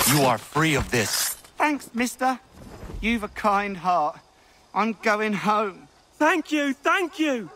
You are free of this. Thanks, mister. You've a kind heart. I'm going home. Thank you, thank you!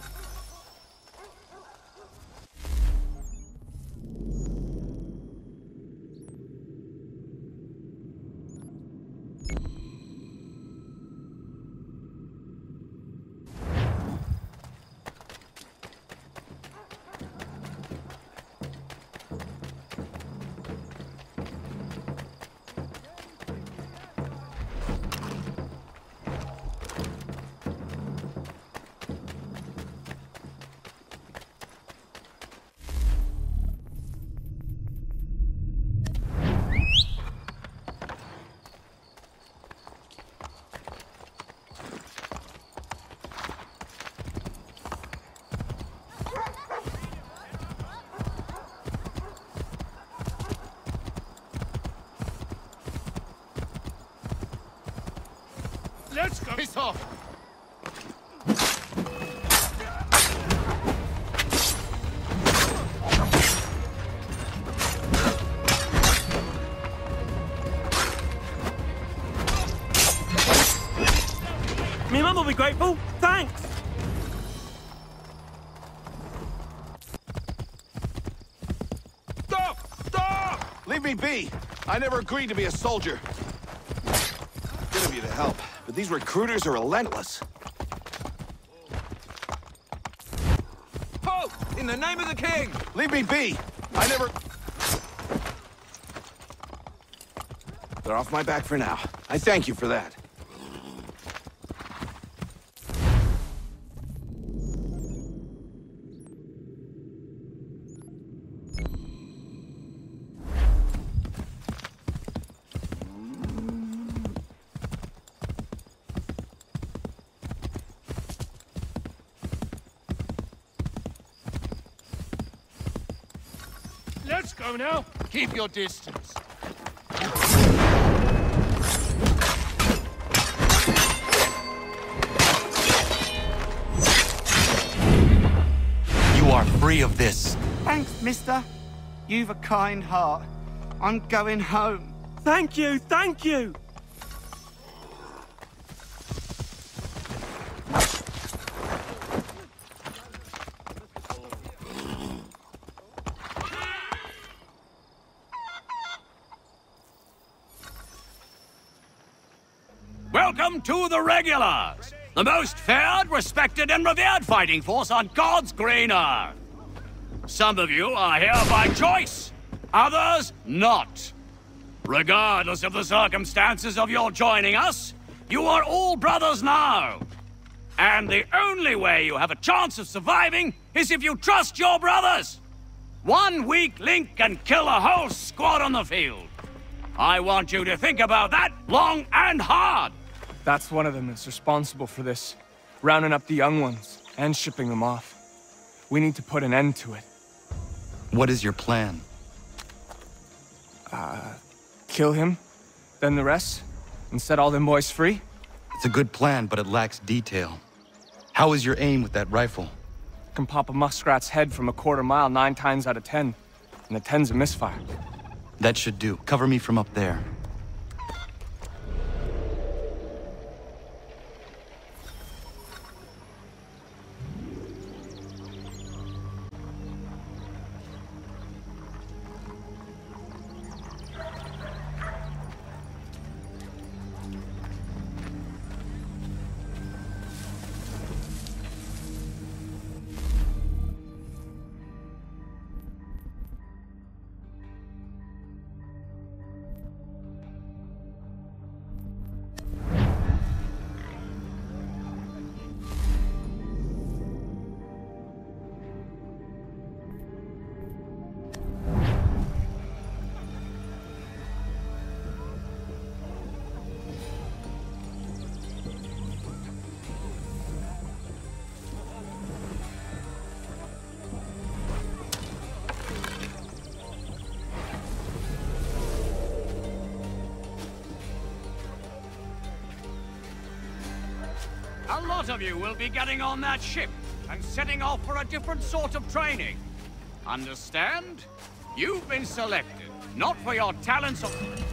Let's go! Piss off! Me mum will be grateful. Thanks! Stop! Stop! Leave me be! I never agreed to be a soldier. Good of you to help, but these recruiters are relentless. Halt! In the name of the king! Leave me be! I never... They're off my back for now. I thank you for that. Let's go now! Keep your distance. You are free of this. Thanks, mister. You've a kind heart. I'm going home. Thank you, thank you! Welcome to the Regulars, the most feared, respected, and revered fighting force on God's green earth. Some of you are here by choice, others not. Regardless of the circumstances of your joining us, you are all brothers now. And the only way you have a chance of surviving is if you trust your brothers. One weak link can kill a whole squad on the field. I want you to think about that long and hard. That's one of them that's responsible for this. Rounding up the young ones and shipping them off. We need to put an end to it. What is your plan? Kill him, then the rest, and set all them boys free? It's a good plan, but it lacks detail. How is your aim with that rifle? Can pop a muskrat's head from a quarter mile 9 times out of 10. And the 10's a misfire. That should do. Cover me from up there. A lot of you will be getting on that ship and setting off for a different sort of training. Understand? You've been selected. not for your talents or...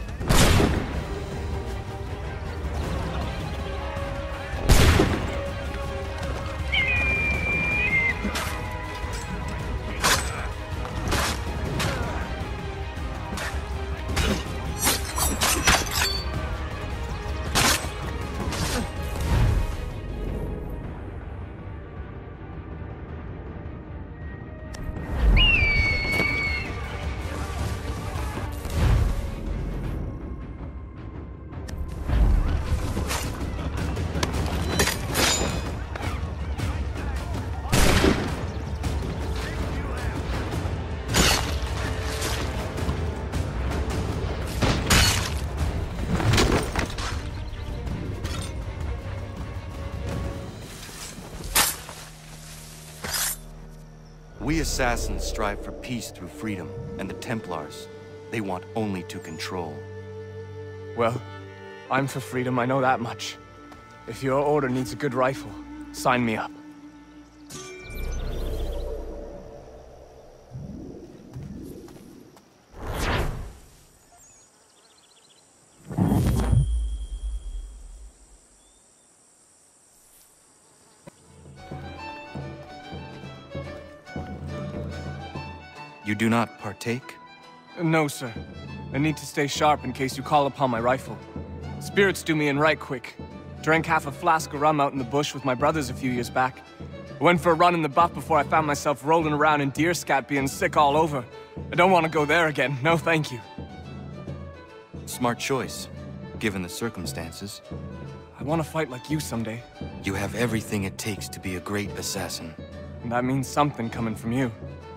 We assassins strive for peace through freedom, and the Templars, they want only to control. Well, I'm for freedom, I know that much. If your order needs a good rifle, sign me up. You do not partake? No, sir. I need to stay sharp in case you call upon my rifle. Spirits do me in right quick. Drank half a flask of rum out in the bush with my brothers a few years back. I went for a run in the buff before I found myself rolling around in deer scat being sick all over. I don't want to go there again. No, thank you. Smart choice, given the circumstances. I want to fight like you someday. You have everything it takes to be a great assassin. And that means something coming from you.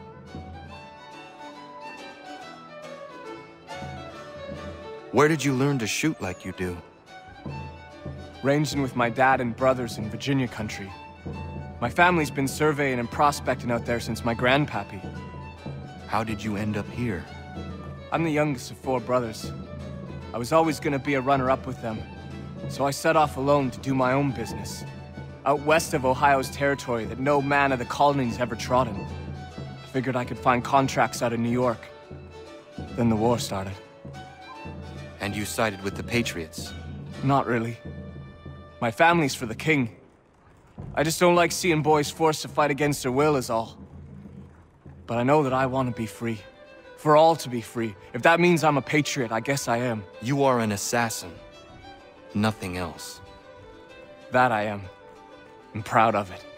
Where did you learn to shoot like you do? Ranging with my dad and brothers in Virginia country. My family's been surveying and prospecting out there since my grandpappy. How did you end up here? I'm the youngest of 4 brothers. I was always gonna be a runner-up with them, so I set off alone to do my own business. Out west of Ohio's territory that no man of the colonies ever trodden. I figured I could find contracts out of New York. Then the war started. And you sided with the Patriots? Not really. My family's for the king. I just don't like seeing boys forced to fight against their will is all. But I know that I want to be free. For all to be free. If that means I'm a patriot, I guess I am. You are an assassin. Nothing else. That I am. I'm proud of it.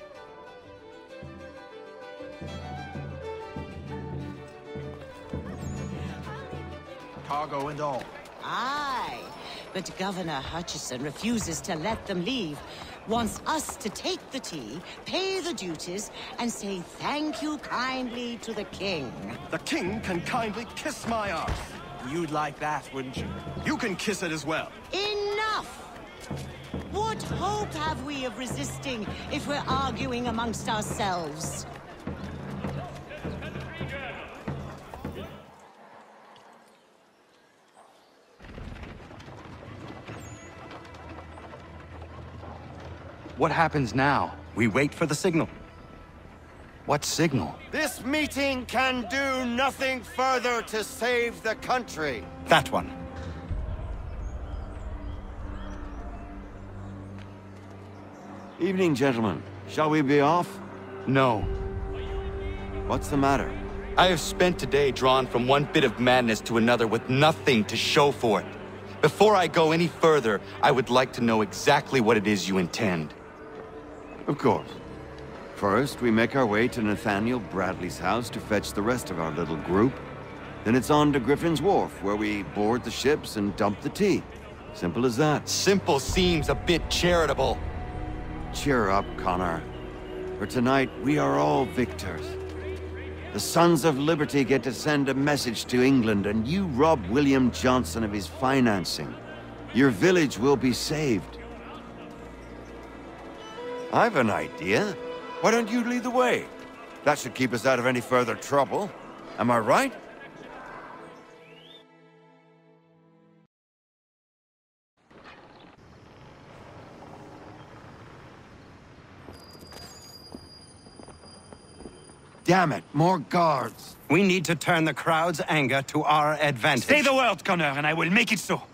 Cargo and all. Aye, but Governor Hutchison refuses to let them leave. Wants us to take the tea, pay the duties, and say thank you kindly to the king. The king can kindly kiss my arse. You'd like that, wouldn't you? You can kiss it as well. Enough! What hope have we of resisting if we're arguing amongst ourselves? What happens now? We wait for the signal. What signal? This meeting can do nothing further to save the country. That one. Evening, gentlemen. Shall we be off? No. What's the matter? I have spent today drawn from one bit of madness to another with nothing to show for it. Before I go any further, I would like to know exactly what it is you intend. Of course. First, we make our way to Nathaniel Bradley's house to fetch the rest of our little group. Then it's on to Griffin's Wharf, where we board the ships and dump the tea. Simple as that. Simple seems a bit charitable. Cheer up, Connor. For tonight, we are all victors. The Sons of Liberty get to send a message to England, and you rob William Johnson of his financing. Your village will be saved. I've an idea. Why don't you lead the way? That should keep us out of any further trouble. Am I right? damn it, more guards. We need to turn the crowd's anger to our advantage. Say the word, Connor, and I will make it so.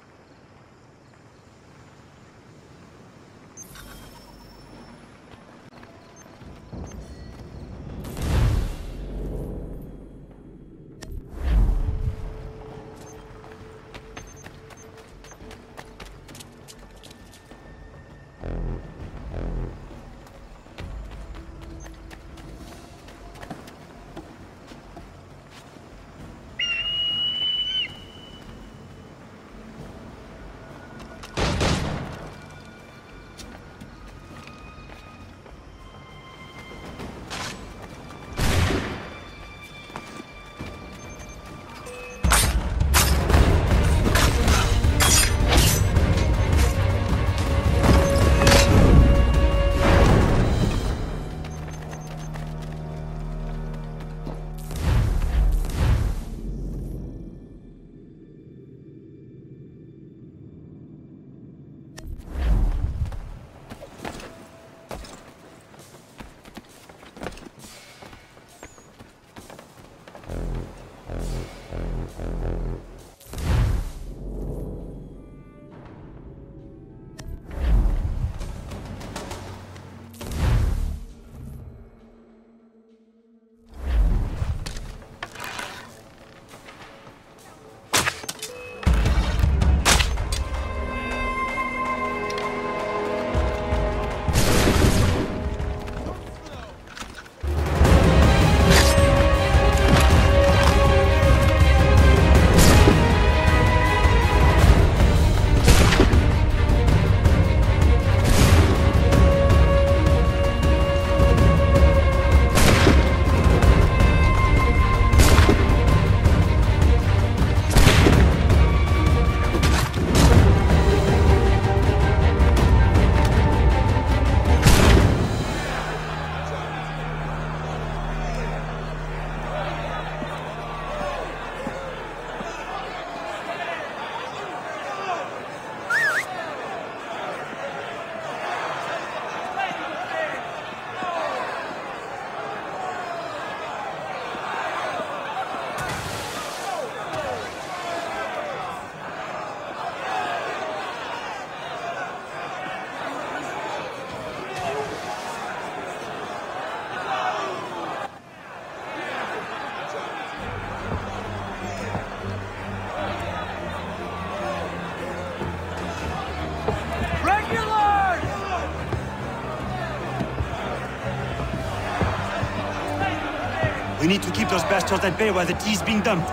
We need to keep those bastards at bay while the tea is being dumped.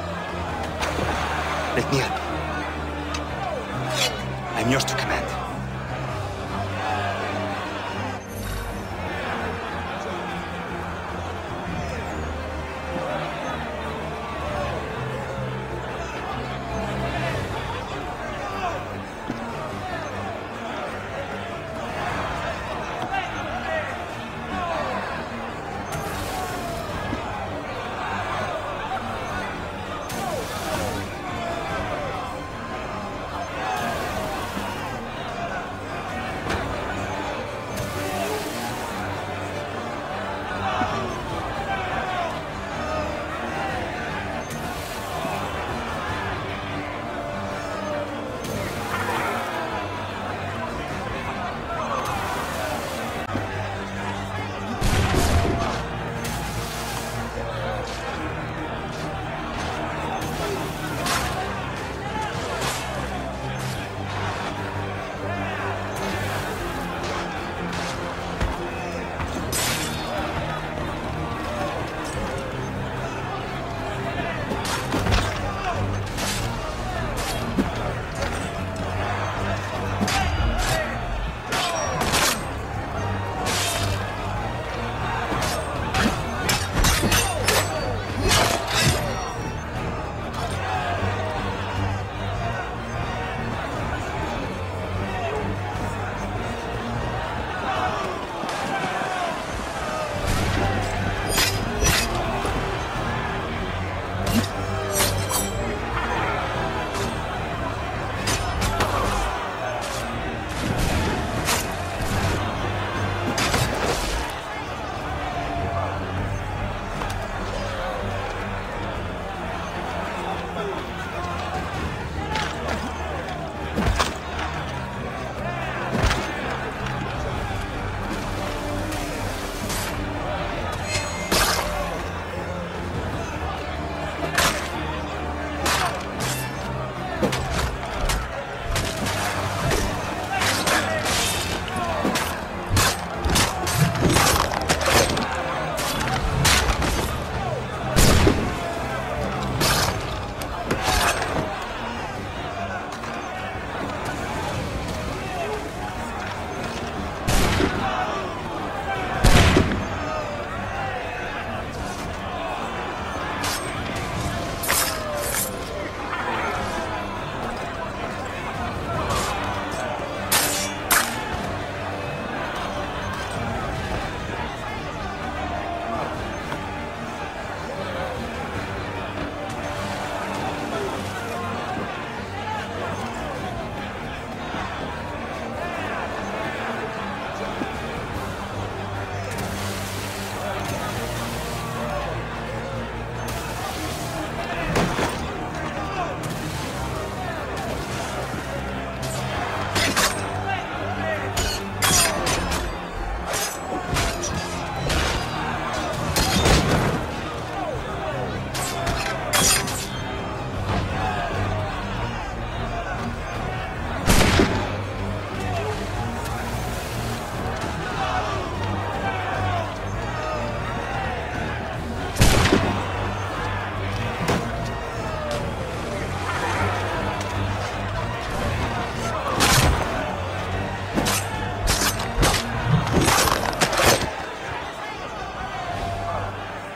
Let me help. I'm yours to command.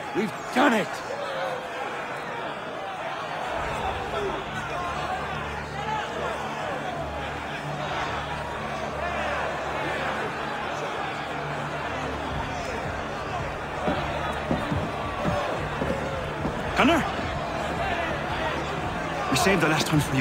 We've done it! Gunnar? We saved the last one for you.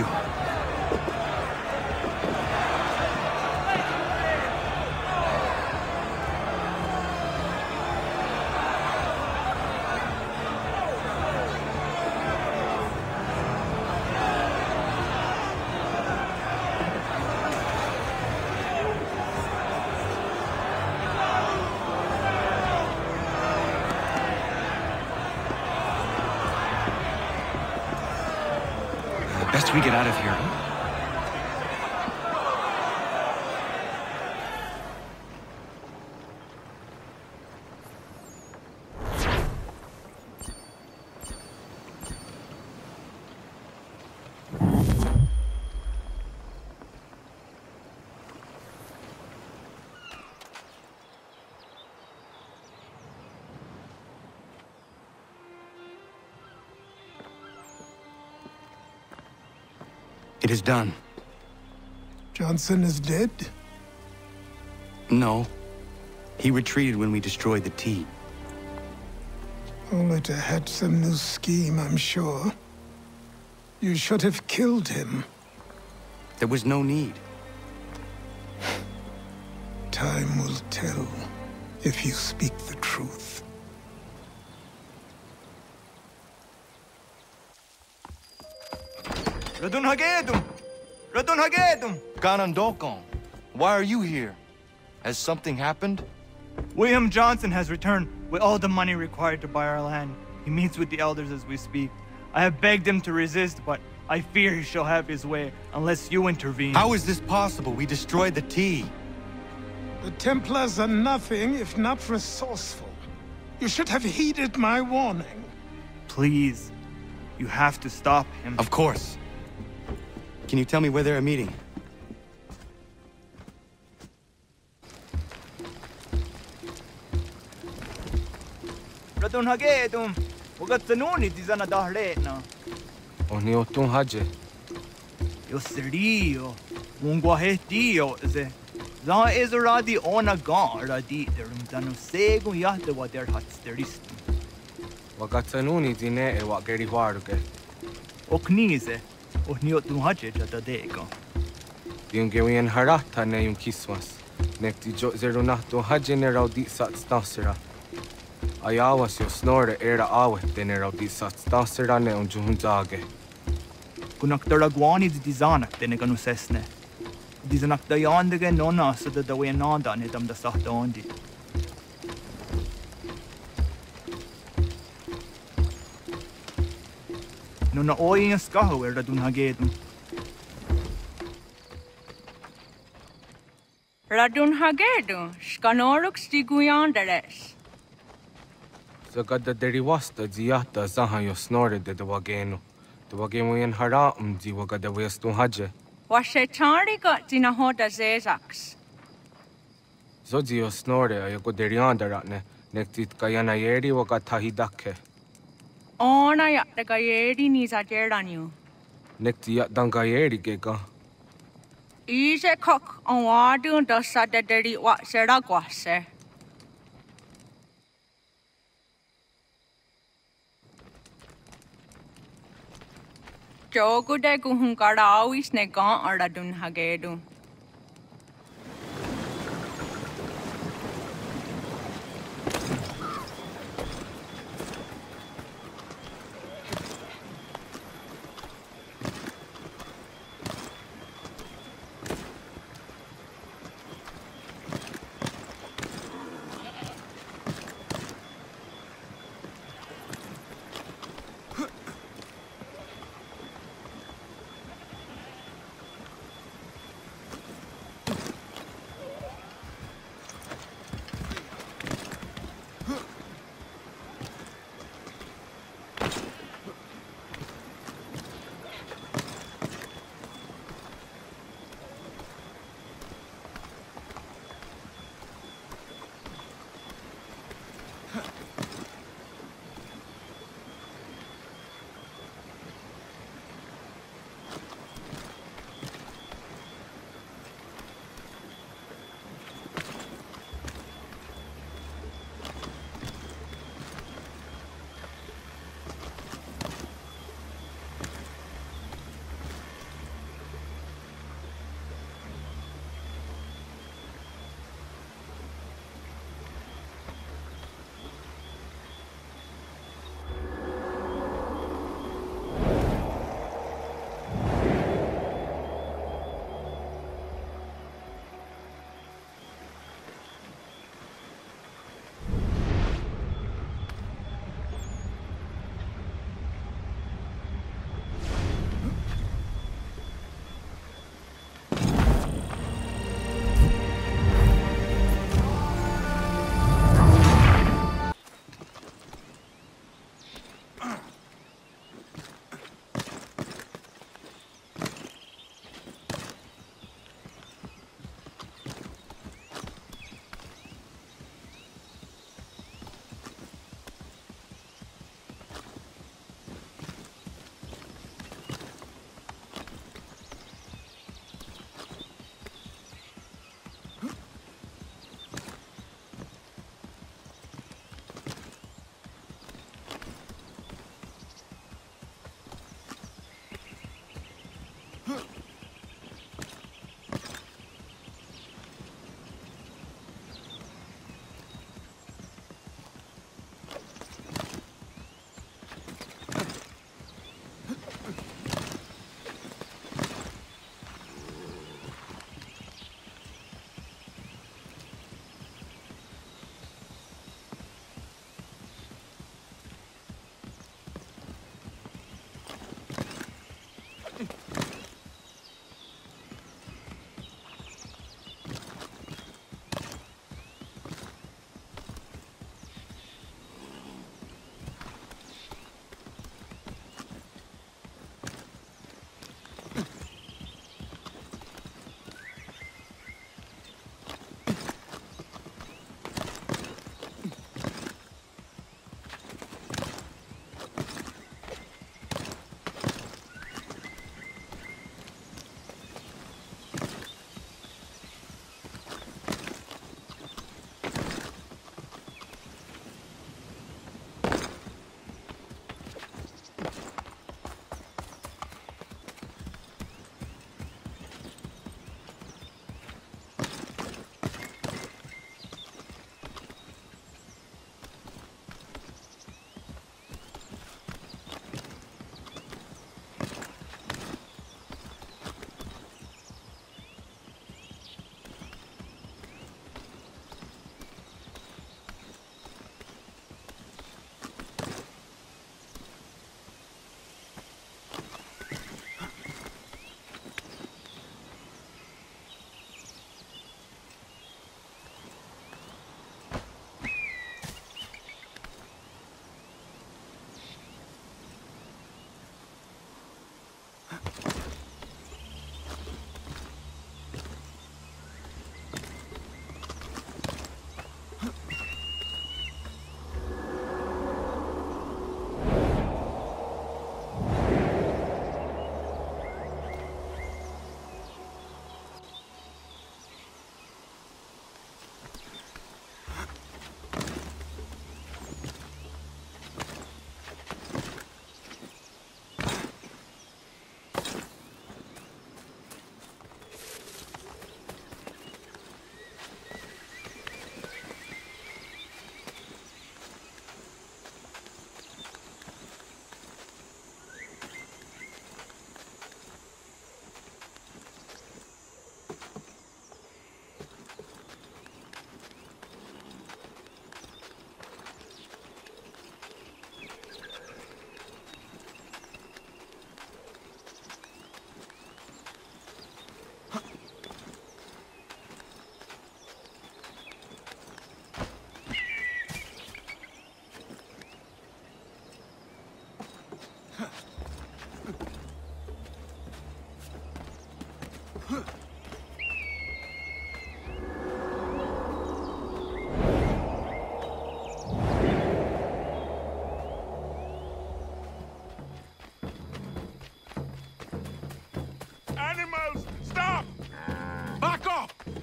Best we get out of here. It is done. Johnson is dead? No. He retreated when we destroyed the T. Only to hatch some new scheme, I'm sure. You should have killed him. There was no need. Time will tell if you speak the truth. Radun Hagedum! Radun Hagedum! Ganondokon, why are you here? Has something happened? William Johnson has returned with all the money required to buy our land. He meets with the elders as we speak. I have begged him to resist, but I fear he shall have his way unless you intervene. How is this possible? We destroyed the T. The Templars are nothing if not resourceful. You should have heeded my warning. Please, you have to stop him. Of course. Can you tell me where they're meeting? Radun Hagedum! Ugatsanuni dizana dahletna. Oni otun haje. Yo serio. Wungwahetio ze. Za ezeradi ona gara di derum zanu segu yahde wa der hatsteristen. Wagatsanuni dine e wageri waruge. Oknize. Ohniotun haje jata dego. Yungewien harata ne yung kiswas. Nekti jo zerunahtu haje ne raudi sat stasera. Ayawas jo snore era awet ne raudi sat stasera ne un juhunzage. Kunaktaragwani di dizanak dene ganu sesne. Dizanak dayandege nona so da dawe nanda ne dam da sahdondi. Nona oyin skahu er radun hagedum. Radun Hagedum, Skanoruk Stiguyandares. Zagada derivasta ziata zaha yo snore de wagenu. The wagemu hara di wagada westun haje. Washetari got Dinahoda Zezaks. Zozi yo snore ayago deriandaratne. Nektit kayana yeri wagatahidake. Ona Yatagayeri Nizajeranu. Nekti yatangayeri gega. Ise cock on Wadu dosa de deri what Seraguase. Jogu de Guhungarawi Snegon or Radun Hagedu.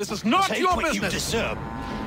This is not Take your what business! you deserve.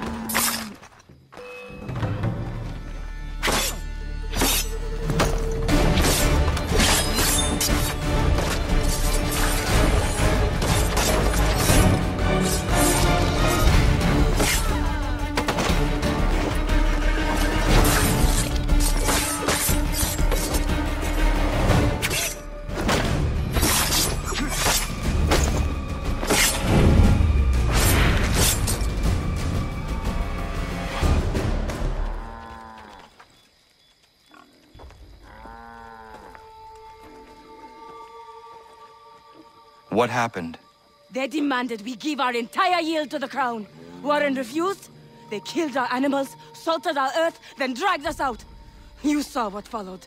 What happened? They demanded we give our entire yield to the crown. Warren refused. They killed our animals, salted our earth, then dragged us out. You saw what followed.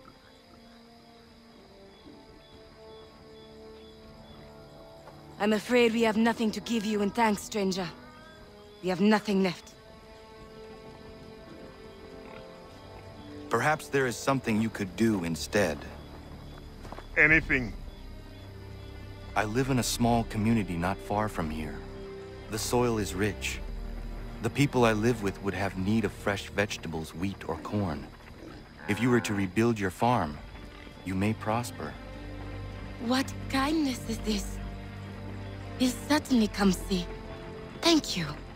I'm afraid we have nothing to give you in thanks, stranger. We have nothing left. Perhaps there is something you could do instead. Anything. I live in a small community not far from here. The soil is rich. The people I live with would have need of fresh vegetables, wheat, or corn. If you were to rebuild your farm, you may prosper. What kindness is this? We'll certainly come see. Thank you.